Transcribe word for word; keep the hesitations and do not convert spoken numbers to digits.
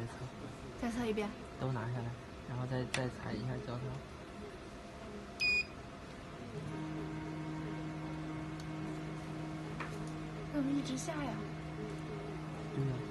测。 再测一遍。 都拿下来，然后再再踩一下胶条。 怎么一直下呀？ 对呀。